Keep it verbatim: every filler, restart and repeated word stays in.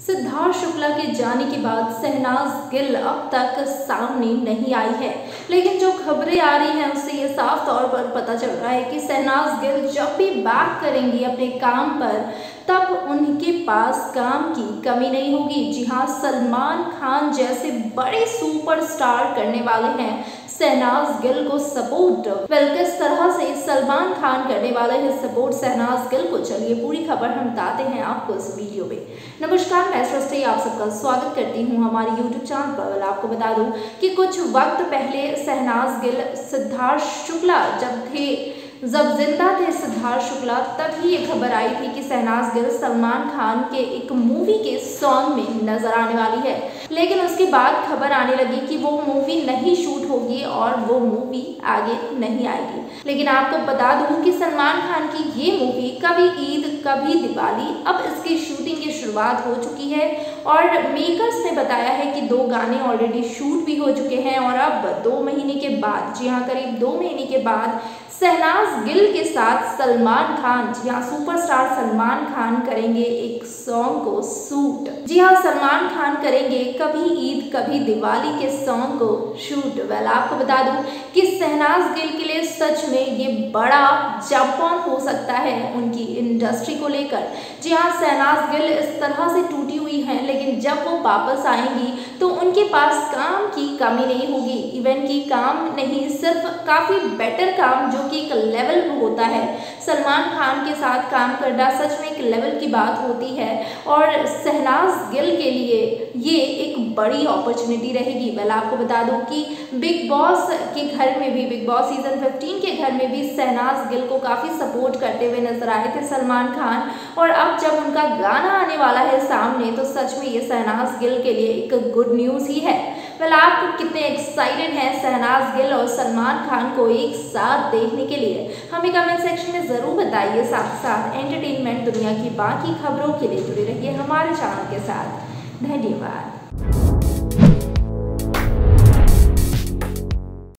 सिद्धार्थ शुक्ला के जाने के बाद शहनाज गिल अब तक सामने नहीं आई है, लेकिन जो खबरें आ रही हैं उससे ये साफ तौर पर पता चल रहा है कि शहनाज गिल जब भी बैक करेंगी अपने काम पर तब उनके पास काम की कमी नहीं होगी। जी हाँ, सलमान खान जैसे बड़े सुपरस्टार करने वाले हैं शहनाज गिल को सपोर्ट। वेल, किस तरह से सलमान खान करने वाले हैं सपोर्ट शहनाज गिल को, चलिए पूरी खबर हम बताते हैं आपको इस वीडियो में। नमस्कार, मैं सृष्टि आप सबका स्वागत करती हूं हमारे यूट्यूब चैनल पर। आपको बता दूं कि कुछ वक्त पहले शहनाज गिल सिद्धार्थ शुक्ला जब थे जब जिंदा थे सिद्धार्थ शुक्ला तभी ये खबर आई थी कि शहनाज गिल सलमान खान के एक मूवी के सॉन्ग में नजर आने वाली है, लेकिन उसके बाद खबर आने लगी कि वो मूवी नहीं शूट होगी और वो मूवी आगे नहीं आएगी। लेकिन आपको बता दूं कि सलमान खान की ये मूवी कभी ईद कभी दिवाली अब इसकी शूटिंग की शुरुआत हो चुकी है और मेकर्स ने बताया है कि दो गाने ऑलरेडी शूट भी हो चुके हैं और अब दो महीने के बाद, जी हाँ करीब दो महीने के बाद शहनाज गिल के साथ सलमान खान, जी हाँ सुपरस्टार सलमान खान करेंगे एक सॉन्ग को शूट। जी हाँ, सलमान खान करेंगे कभी ईद कभी दिवाली के सॉन्ग को शूट। वेल, आपको बता दूं कि शहनाज गिल के लिए सच में ये बड़ा जंप ऑन हो सकता है उनकी इंडस्ट्री को लेकर। जी हाँ, शहनाज गिल इस तरह से टूटी हुई हैं, लेकिन जब वो वापस आएंगी तो उनके पास काम की कमी नहीं होगी। इवन की काम नहीं, सिर्फ काफ़ी बेटर काम, जो कि एक लेवल होता है। सलमान खान के साथ काम करना सच में एक लेवल की बात होती है और शहनाज गिल के लिए ये एक बड़ी अपॉर्चुनिटी रहेगी। वेल, आपको बता दूं कि बिग बॉस के घर में भी, बिग बॉस सीजन पंद्रह के घर में भी शहनाज गिल को काफ़ी सपोर्ट करते हुए नजर आए थे सलमान खान, और अब जब उनका गाना आने वाला है सामने तो सच में ये शहनाज गिल के लिए एक गुड न्यूज़ ही है। वेल, आप कितने एक्साइटेड हैं शहनाज गिल और सलमान खान को एक साथ देखने के लिए, हमें कमेंट सेक्शन में ज़रूर बताइए। साथ साथ एंटरटेनमेंट दुनिया की बाकी खबरों के लिए जुड़े रहिए हमारे चैनल के साथ। धन्यवाद।